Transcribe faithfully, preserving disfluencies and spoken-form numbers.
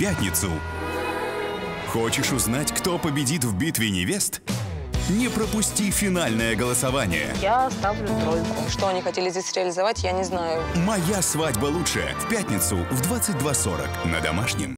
пятницу. Хочешь узнать, кто победит в битве невест? Не пропусти финальное голосование. Я ставлю тройку. Что они хотели здесь реализовать, я не знаю. «Моя свадьба лучше» в пятницу в двадцать два сорок на Домашнем.